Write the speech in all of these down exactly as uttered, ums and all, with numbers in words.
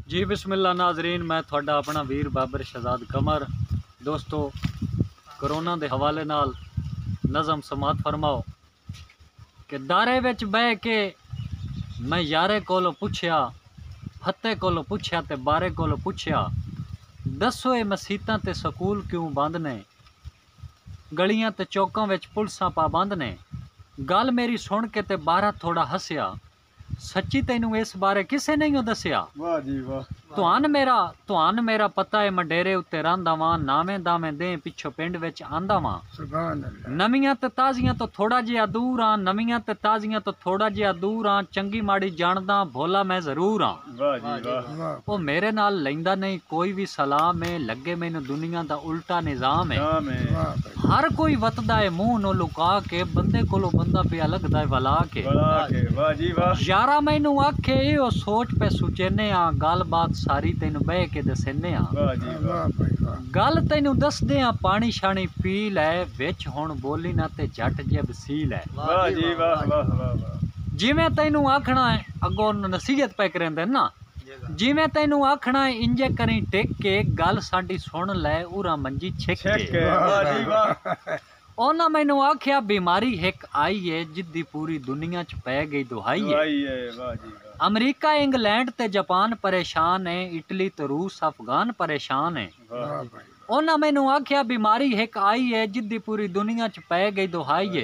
जी बिस्मिल्लाह नाजरीन, मैं थोड़ा अपना वीर बाबर शहजाद कमर। दोस्तों, करोना के हवाले नाल नज़म समात फरमाओ कि दारे विच बह के मैं यारे कोलों पुछया, फते कोलों पुछया ते बारे कोलों पुछया, दसो ये मसीतां ते स्कूल क्यों बंद ने, गलियां ते चौकां विच पुलिसां पाबंद ने। गल मेरी सुन के ते बारा थोड़ा हसिया, सच्ची तैनू इस बारे किसे नहीं दसिया। वाह जी वाह। तुहान मेरा तुहान मेरा पता है मंडेरे उत्ते रहांदा वां, नावें दावें दे पिछो पिंड विच आंदा वां। सुभान अल्लाह। नवियां ते ताजियां तो थोड़ा जिहा दूर आं, नवियां ते ताजियां तो थोड़ा जिहा दूर आं, चंगी माड़ी जानदा भोला मैं जरूर आं। वाह जी वाह। ओ मेरे नाल लैंदा नहीं कोई भी सलाम है, लगे मैनू दुनिया दा उल्टा निजाम है। नाम है। हर कोई वतदा है मुंह नो लुका के, बंदे कोलों बंदा पिया लगदा है वला के। वला के वाह जी वाह। यारा मैनू आखे ओ सोच पे सुचेने आ, गल बात सारी तैनू बह के दसेने आ। वाह जी वाह। गल तैनू दसदे आ, पानी शानी पी लै, विच हुण बोली ना ते जट जे वसील है। वाह जी वाह वाह वाह। जिवें तैनू आखना है, अगों नसीहत पे करेंदे ना, जिवें तैनू आखना है इंजे करी टेक के, गल साडी सुन लै उरा मंजी छिक के। वाह जी वाह। ओना मैनू आख्या बीमारी हिक आई है, जिद्दी पूरी दुनिया च पै गई दुहाई है। वाह जी वाह। अमरीका इंग्लैंड ते जापान परेशान है, इटली ते रूस अफगान परेशान है। ओना मैनू आख्या बीमारी हिक आई है, जिद्दी पूरी दुनिया च पै गई दुहाई है।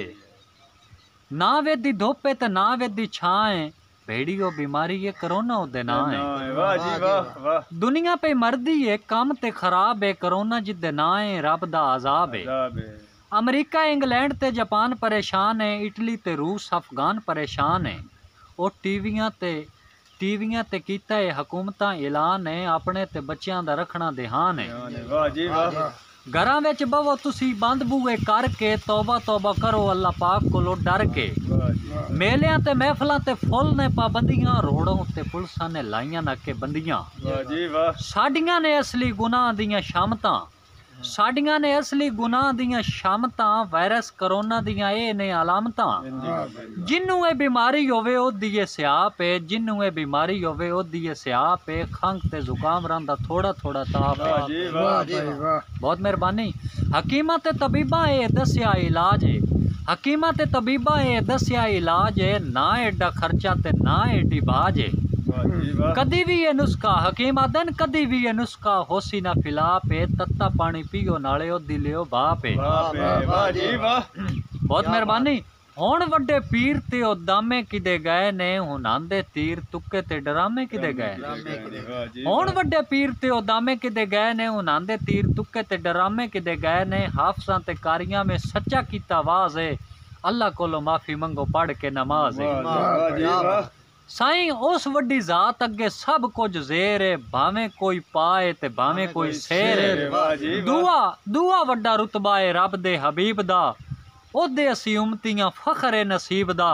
ना वेदी धोपे ते ना वेदी छां है, भेड़ी ओ बीमारी है करोना ओदे ना है। वाह जी वाह वाह। दुनिया पे मरदी है काम ते खराब है, करोना जिद्दे ना है रब दा अजाब है। अमरीका इंग्लैंड ते जापान परेशान है, इटली ते रूस अफगान परेशान है। और टीवियां ते टीवियां ते कीता है हुकूमतां ऐलान है, अपने ते बच्चियां दा रखना ध्यान है। वाह जी वाह। घरां विच बवो तुसी बंद बूए करके, तौबा तौबा करो अल्लाह पाक कोलों डर के। मेलियां ते महफिलां ते फुल ने पाबंदियां, रोड़ों उत्ते पुलिसां ने लाइयां नाकेबंदियां। वाह जी वाह। साडियां ने असली गुनाह दियां शामतां, साडियां ने असली गुनाह दियां शामतां, वायरस करोना दियां ए ने अलामतां। जिन्नू ए बीमारी होवे ओदी ए स्याप है, जिन्नू ए बीमारी होवे ओदी ए स्याप है, खंघ ते जुकाम रंदा थोड़ा थोड़ा ताप है। बहुत मेहरबानी। हकीमा ते तबीबा ए दस्या इलाज है, हकीमा ते तबीबा ए दस्या इलाज है, ना एडा खर्चा ते ना एडी बाज है। कदी भी ये नुस्खा हकीम आदन, कदी भी ये नुस्खा होसी ना फिला पे, तत्ता पानी पियो नाले ओ दिलियो बाप है। वाह जी वाह। बहुत मेहरबानी। हुण वड्डे पीर ते ओ दामे किदे गए ने, हुनांदे तीर तुक्के ते डरामे किदे गए। हुण वड्डे पीर ते ओ दामे किदे गए ने, हुनांदे तीर तुक्के ते डरामे किदे गए ने। हाफसां ते कारियां में सच्चा कीता वाज है, अल्लाह कोलों माफी मंगो पढ़ के नमाज है। साईं उस वड्डी जात अगे सब कुछ जेर है, भावें कोई पाए ते भावें कोई शेर है। दुआ दुआ वड्डा रुतबा है रब दे हबीब दा, ओदे असी उम्मतियां फखर है नसीब दा।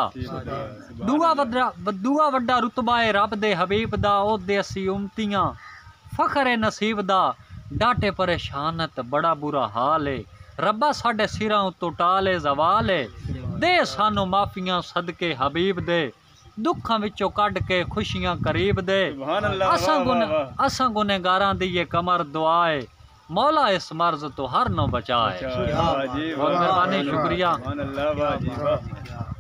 दुआ वड्डा दुआ वड्डा रुतबा है रब दे हबीब दा, ओदे असी उम्मतियां फखर है नसीब दा। डाटे परेशान ते बड़ा बुरा हाल है, रब्बा साडे सिरां उत्तों टाले जवाल है। दे सानू माफियां सदके हबीब दे, दुखां विचों कढ के खुशियां करीब दे। असां गुने असां गुनेगारां दी ये कमर दुआ है, मौला इस मर्ज तो हर नो बचाए। बहुत मेहरबानी, शुक्रिया।